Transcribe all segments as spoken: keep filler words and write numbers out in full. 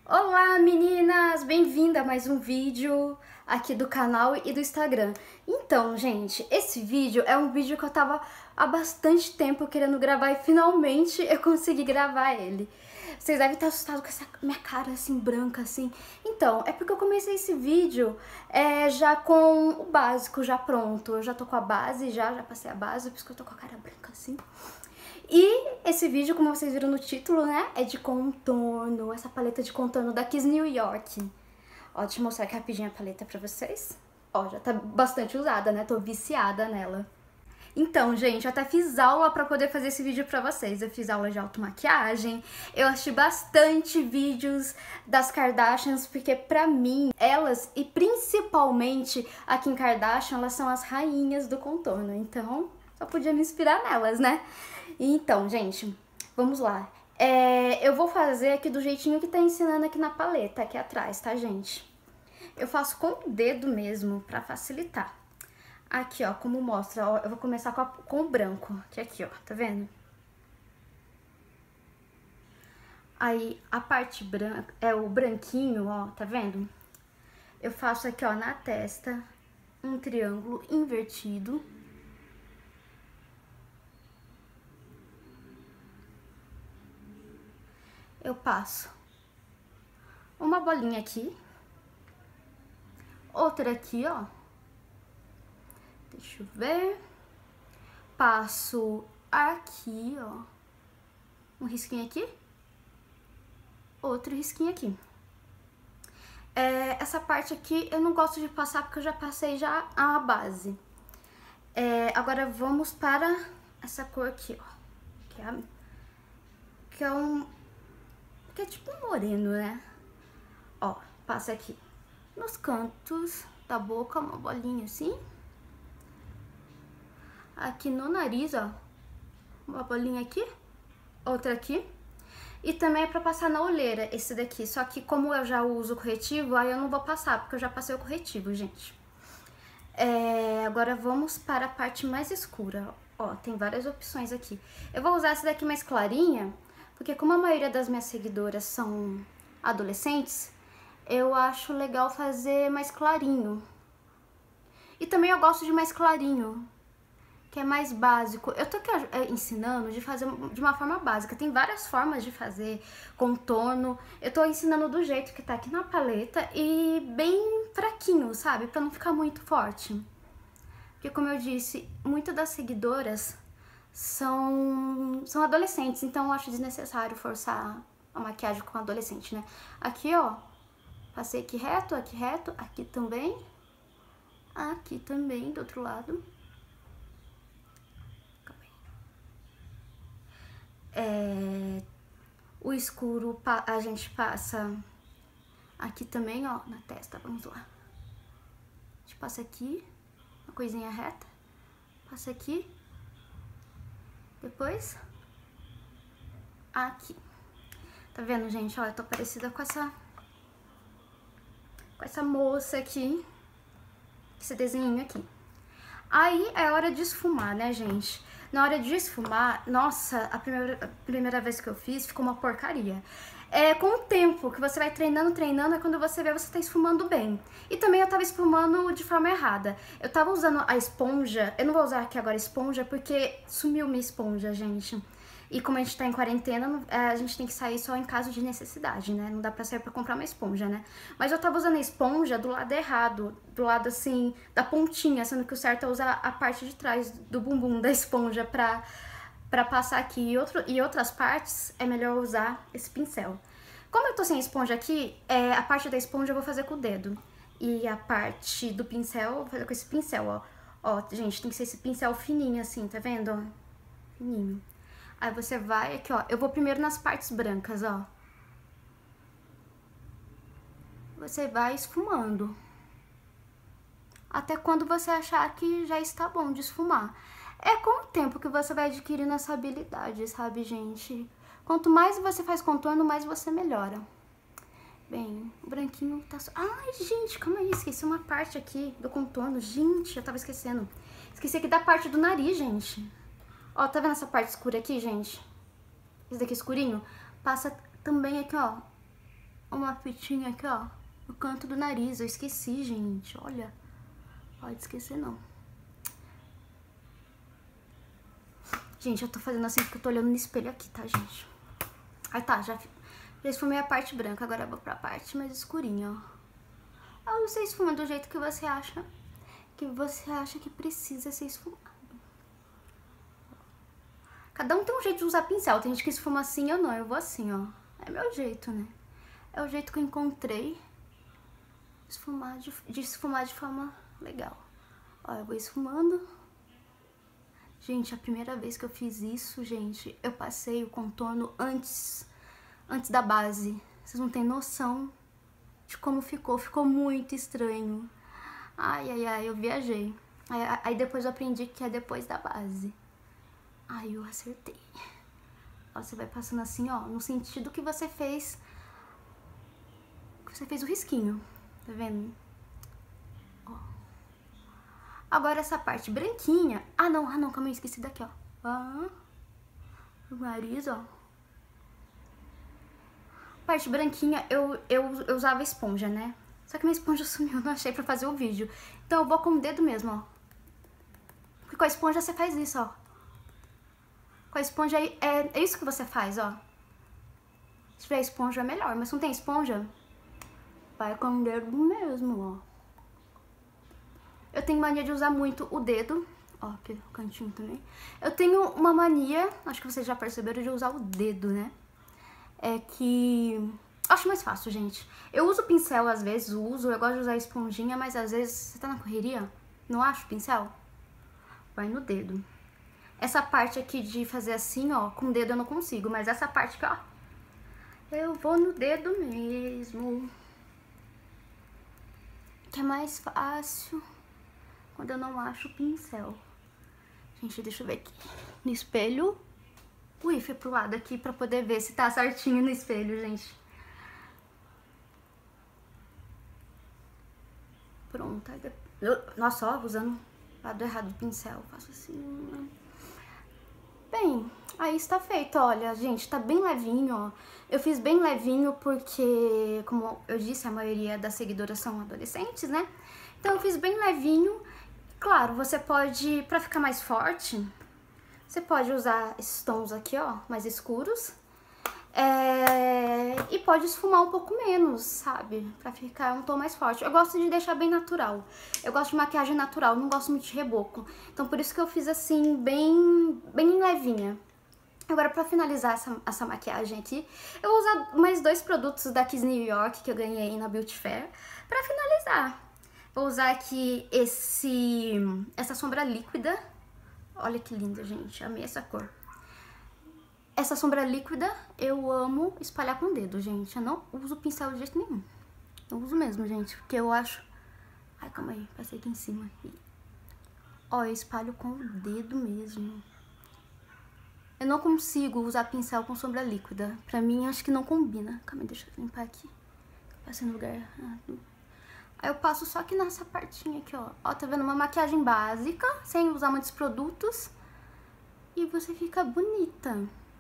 Olá meninas, bem-vinda a mais um vídeo aqui do canal e do Instagram. Então, gente, esse vídeo é um vídeo que eu tava há bastante tempo querendo gravar e finalmente eu consegui gravar ele. Vocês devem estar assustados com essa minha cara assim, branca assim. Então, é porque eu comecei esse vídeo é, já com o básico já pronto. Eu já tô com a base, já, já passei a base, por isso que eu tô com a cara branca assim. E esse vídeo, como vocês viram no título, né, é de contorno, essa paleta de contorno da Kiss New York. Ó, deixa eu mostrar aqui rapidinho a paleta pra vocês. Ó, já tá bastante usada, né, tô viciada nela. Então, gente, eu até fiz aula pra poder fazer esse vídeo pra vocês. Eu fiz aula de automaquiagem, eu assisti bastante vídeos das Kardashians, porque pra mim, elas, e principalmente a Kim Kardashian, elas são as rainhas do contorno. Então, só podia me inspirar nelas, né? Então, gente, vamos lá. É, eu vou fazer aqui do jeitinho que tá ensinando aqui na paleta, aqui atrás, tá, gente? Eu faço com o dedo mesmo, pra facilitar. Aqui, ó, como mostra, ó, eu vou começar com, a, com o branco, que é aqui, ó, tá vendo? Aí, a parte branca, é o branquinho, ó, tá vendo? Eu faço aqui, ó, na testa, um triângulo invertido. Eu passo uma bolinha aqui, outra aqui, ó. Deixa eu ver. Passo aqui, ó. Um risquinho aqui. Outro risquinho aqui. É, essa parte aqui eu não gosto de passar porque eu já passei já a base. É, agora vamos para essa cor aqui, ó. Que é, a, que é um... Que é tipo um moreno, né? Ó, passa aqui nos cantos da boca, uma bolinha assim. Aqui no nariz, ó, uma bolinha aqui, outra aqui. E também é pra passar na olheira, esse daqui. Só que como eu já uso corretivo, aí eu não vou passar, porque eu já passei o corretivo, gente. É, agora vamos para a parte mais escura. Ó, tem várias opções aqui. Eu vou usar essa daqui mais clarinha, porque como a maioria das minhas seguidoras são adolescentes, eu acho legal fazer mais clarinho. E também eu gosto de mais clarinho, que é mais básico. Eu tô aqui ensinando de fazer de uma forma básica. Tem várias formas de fazer contorno. Eu tô ensinando do jeito que tá aqui na paleta e bem fraquinho, sabe? Pra não ficar muito forte. Porque como eu disse, muitas das seguidoras são, são adolescentes, então eu acho desnecessário forçar a maquiagem com adolescente, né? Aqui, ó, passei aqui reto, aqui reto, aqui também, aqui também, do outro lado. É, o escuro a gente passa aqui também, ó, na testa, vamos lá. A gente passa aqui, uma coisinha reta, passa aqui, depois aqui. Tá vendo, gente? Ó, eu tô parecida com essa com essa moça aqui, esse desenho aqui. Aí é hora de esfumar, né, gente? Na hora de esfumar, nossa, a primeira, a primeira vez que eu fiz ficou uma porcaria. É, com o tempo que você vai treinando, treinando, é quando você vê, você tá esfumando bem. E também eu tava esfumando de forma errada. Eu tava usando a esponja, eu não vou usar aqui agora a esponja, porque sumiu minha esponja, gente. E como a gente tá em quarentena, a gente tem que sair só em caso de necessidade, né? Não dá pra sair pra comprar uma esponja, né? Mas eu tava usando a esponja do lado errado, do lado, assim, da pontinha, sendo que o certo é usar a parte de trás do bumbum da esponja pra, pra passar aqui. E, outro, e outras partes é melhor usar esse pincel. Como eu tô sem esponja aqui, é, a parte da esponja eu vou fazer com o dedo. E a parte do pincel eu vou fazer com esse pincel, ó. Ó, gente, tem que ser esse pincel fininho, assim, tá vendo, ó? Fininho. Aí você vai aqui, ó, eu vou primeiro nas partes brancas, ó. Você vai esfumando. Até quando você achar que já está bom de esfumar. É com o tempo que você vai adquirindo essa habilidade, sabe, gente? Quanto mais você faz contorno, mais você melhora. Bem, o branquinho tá... Ai, gente, calma aí, esqueci uma parte aqui do contorno. Gente, eu tava esquecendo. Esqueci aqui da parte do nariz, gente. Ó, tá vendo essa parte escura aqui, gente? Esse daqui escurinho? Passa também aqui, ó, uma fitinha aqui, ó, no canto do nariz. Eu esqueci, gente, olha. Pode esquecer, não. Gente, eu tô fazendo assim porque eu tô olhando no espelho aqui, tá, gente? Aí tá, já, já esfumei a parte branca, agora eu vou pra parte mais escurinha, ó. Aí você esfuma do jeito que você acha que você acha que precisa ser esfumado. Cada um tem um jeito de usar pincel. Tem gente que esfuma assim, eu não, eu vou assim, ó. É meu jeito, né? É o jeito que eu encontrei esfumar de, de esfumar de forma legal. Ó, eu vou esfumando. Gente, a primeira vez que eu fiz isso, gente, eu passei o contorno antes, antes da base. Vocês não têm noção de como ficou. Ficou muito estranho. Ai, ai, ai, eu viajei. Aí, aí depois eu aprendi que é depois da base. Aí eu acertei. Ó, você vai passando assim, ó, no sentido que você fez... Que você fez o risquinho. Tá vendo? Ó. Agora essa parte branquinha... Ah, não, ah, não, calma aí, esqueci daqui, ó. Ah, o nariz, ó. Parte branquinha, eu, eu, eu usava esponja, né? Só que minha esponja sumiu, não achei pra fazer o vídeo. Então eu vou com o dedo mesmo, ó. Porque com a esponja você faz isso, ó. Com a esponja aí, é, é isso que você faz, ó. Se tiver esponja é melhor, mas se não tem esponja, vai com o dedo mesmo, ó. Eu tenho mania de usar muito o dedo, ó, aqui o cantinho também. Eu tenho uma mania, acho que vocês já perceberam, de usar o dedo, né? É que... Acho mais fácil, gente. Eu uso pincel às vezes, uso, eu gosto de usar esponjinha, mas às vezes você tá na correria, não acha o pincel? Vai no dedo. Essa parte aqui de fazer assim, ó, com o dedo eu não consigo, mas essa parte aqui, ó, eu vou no dedo mesmo. Que é mais fácil quando eu não acho o pincel. Gente, deixa eu ver aqui no espelho. Ui, fui pro lado aqui pra poder ver se tá certinho no espelho, gente. Pronto. Nossa, ó, usando o lado errado do pincel. Faço assim. Bem, aí está feito, olha, gente, tá bem levinho, ó. Eu fiz bem levinho porque, como eu disse, a maioria das seguidoras são adolescentes, né? Então eu fiz bem levinho. Claro, você pode, pra ficar mais forte, você pode usar esses tons aqui, ó, mais escuros. É... E pode esfumar um pouco menos, sabe? Pra ficar um tom mais forte. Eu gosto de deixar bem natural. Eu gosto de maquiagem natural, não gosto muito de reboco. Então por isso que eu fiz assim, bem, bem levinha. Agora pra finalizar essa, essa maquiagem aqui, eu vou usar mais dois produtos da Kiss New York que eu ganhei na Beauty Fair pra finalizar. Vou usar aqui esse, essa sombra líquida. Olha que linda, gente. Amei essa cor. Essa sombra líquida, eu amo espalhar com o dedo, gente. Eu não uso pincel de jeito nenhum. Eu uso mesmo, gente, porque eu acho... Ai, calma aí, passei aqui em cima. Ó, eu espalho com o dedo mesmo. Eu não consigo usar pincel com sombra líquida. Pra mim, acho que não combina. Calma aí, deixa eu limpar aqui. Passei no lugar errado. Aí eu passo só aqui nessa partinha aqui, ó. Ó, tá vendo? Uma maquiagem básica, sem usar muitos produtos. E você fica bonita.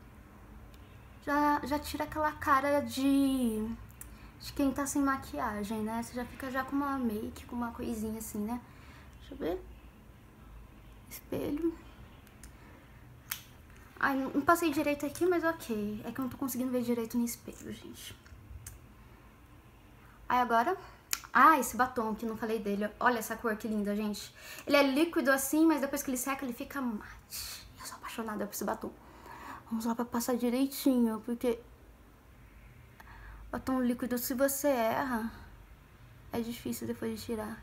Já, já tira aquela cara de, de quem tá sem maquiagem, né? Você já fica já com uma make, com uma coisinha assim, né? Deixa eu ver. Espelho. Ai, não, não passei direito aqui, mas ok. É que eu não tô conseguindo ver direito no espelho, gente. Aí agora... Ah, esse batom que não falei dele. Olha essa cor que linda, gente. Ele é líquido assim, mas depois que ele seca, ele fica mate. Eu sou apaixonada por esse batom. Vamos lá pra passar direitinho, porque batom líquido, se você erra, é difícil depois de tirar.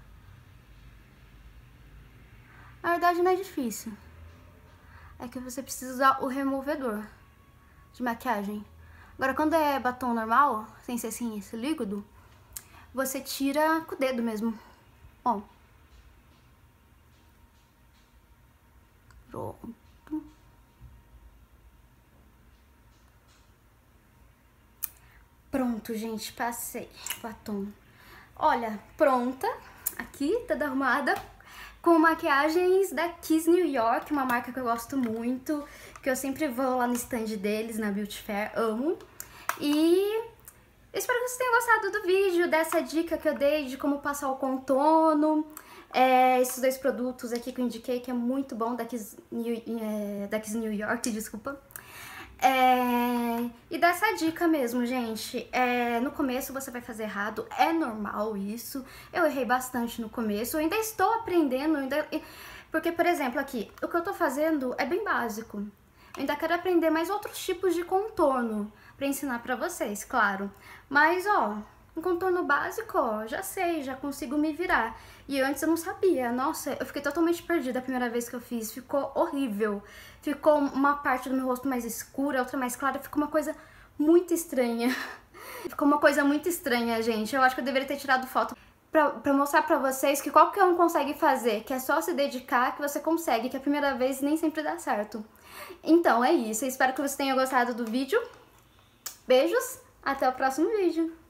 Na verdade não é difícil. É que você precisa usar o removedor de maquiagem. Agora quando é batom normal, sem ser assim, esse líquido, você tira com o dedo mesmo. Ó. Pronto. Pronto, gente, passei batom. Olha, pronta, aqui, toda arrumada, com maquiagens da Kiss New York, uma marca que eu gosto muito, que eu sempre vou lá no stand deles, na Beauty Fair, amo. E espero que vocês tenham gostado do vídeo, dessa dica que eu dei de como passar o contorno. É, esses dois produtos aqui que eu indiquei, que é muito bom, da Kiss New, é, da Kiss New York, desculpa. É, e dessa dica mesmo, gente, é, no começo você vai fazer errado, é normal isso, eu errei bastante no começo, eu ainda estou aprendendo, ainda, porque, por exemplo, aqui, o que eu tô fazendo é bem básico, eu ainda quero aprender mais outros tipos de contorno pra ensinar pra vocês, claro, mas, ó, um contorno básico, ó, já sei, já consigo me virar. E antes eu não sabia, nossa, eu fiquei totalmente perdida a primeira vez que eu fiz, ficou horrível. Ficou uma parte do meu rosto mais escura, outra mais clara, ficou uma coisa muito estranha. Ficou uma coisa muito estranha, gente. Eu acho que eu deveria ter tirado foto pra, pra mostrar pra vocês que qualquer um consegue fazer, que é só se dedicar que você consegue, que a primeira vez nem sempre dá certo. Então é isso, eu espero que você tenha gostado do vídeo. Beijos, até o próximo vídeo.